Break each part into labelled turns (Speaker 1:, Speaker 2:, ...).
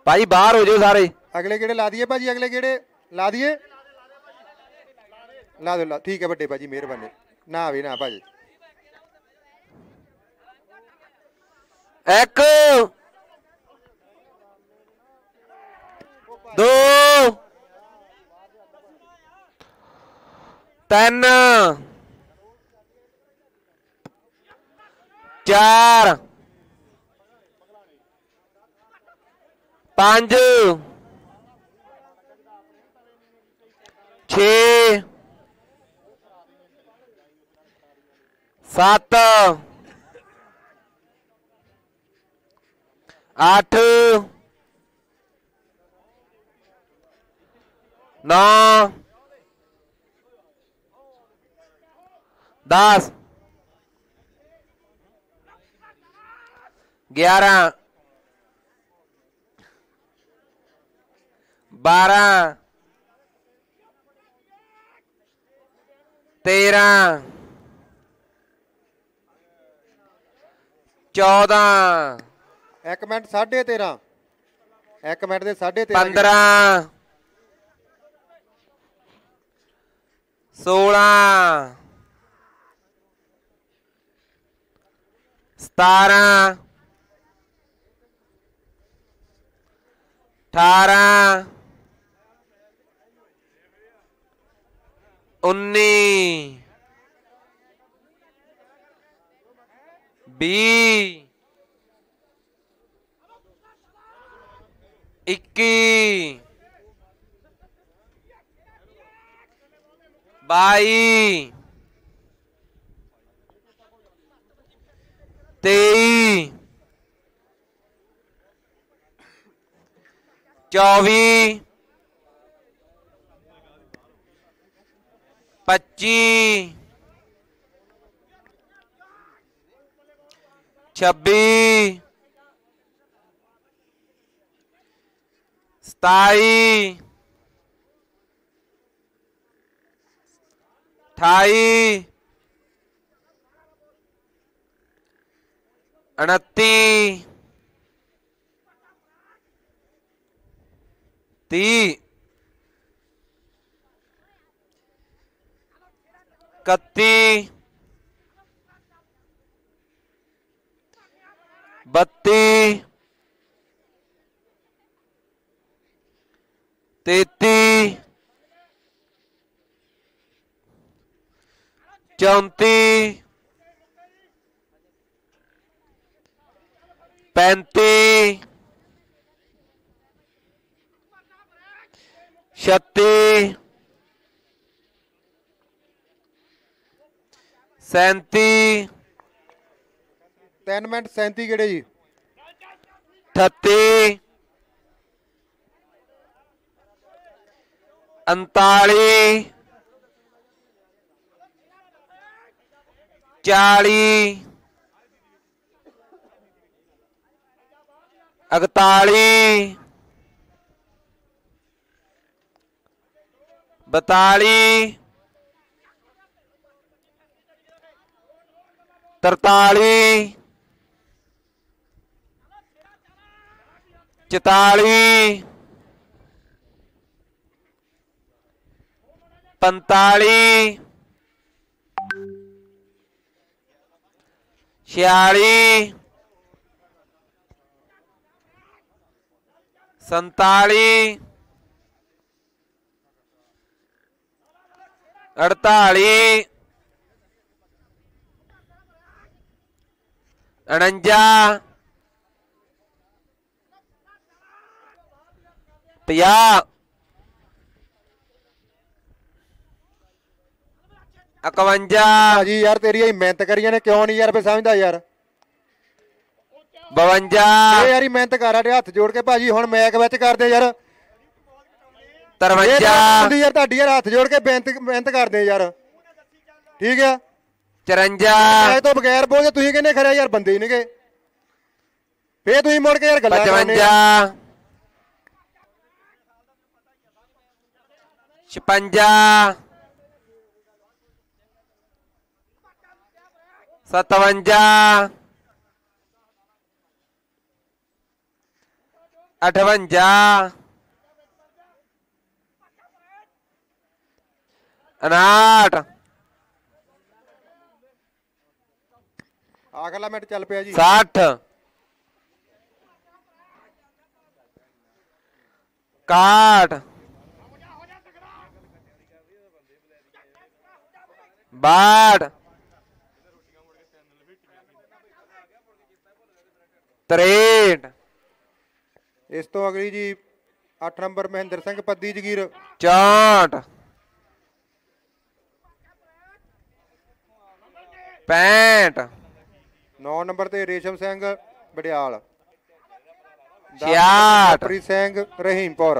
Speaker 1: भाई बाहर हो जाओ सारे।
Speaker 2: अगले गेड़े ला दिए भाजी, अगले गेड़े ला दिए, ला दो, ठीक है बड़े भाजी, मेहरबानी ना भी ना भाजी।
Speaker 1: एक दो तीन चार पांच छे सत्त अठ नौ 10 11 12 13 14
Speaker 2: एक मिनट 13.5, एक मिनट दे 13.5,
Speaker 1: 15 16 17 18 19 20 21 22 23 24 25 26 27 28 29 30 31 32 33 34 35 36 37
Speaker 2: 3 मिनट 37 गेड़े जी,
Speaker 1: 38 39 40 41 42 43 44 45 46 47 48 49 50 51
Speaker 2: भाजी यार तेरी यही मेहनत करी ने क्यों नहीं यार पे समझदा यार,
Speaker 1: 52
Speaker 2: ये यारी मेहनत कर रहा हाथ जोड़ के भाजी, हुण मैक विच करदे यार,
Speaker 1: 53
Speaker 2: यार तुहाडी यार हाथ जोड़ के मेहनत करदे यार, ठीक है
Speaker 1: 54
Speaker 2: तो बगैर बोल तुसीं कहने खरे यार बंदे ही नहीं गए, फिर तुसीं मुड़ के यार गल्लां करने
Speaker 1: 55 56 57 58 59
Speaker 2: ਆਖਲਾ ਮਿੰਟ ਚੱਲ ਪਿਆ ਜੀ
Speaker 1: 60 61 62 63
Speaker 2: ਇਸ ਤੋਂ ਅਗਲੀ ਜੀ 8 ਨੰਬਰ ਮਹਿੰਦਰ ਸਿੰਘ ਪੱਦੀ ਜਗੀਰ
Speaker 1: 64 65
Speaker 2: 9 ਨੰਬਰ ਤੇ ਰੇਸ਼ਮ ਸਿੰਘ ਬੜਿਆਲ
Speaker 1: 66
Speaker 2: ਪ੍ਰੀਤ ਸਿੰਘ ਰਹੀਮਪੁਰ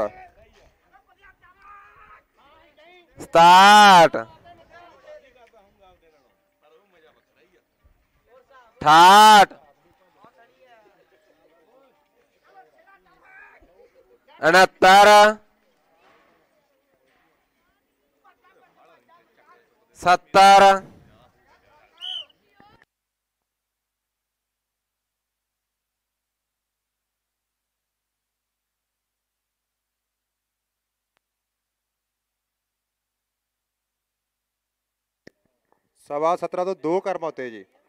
Speaker 1: 67 68 69 70
Speaker 2: 17.5 ਤੋਂ 2 ਕਰਮ ਉੱਤੇ ਜੀ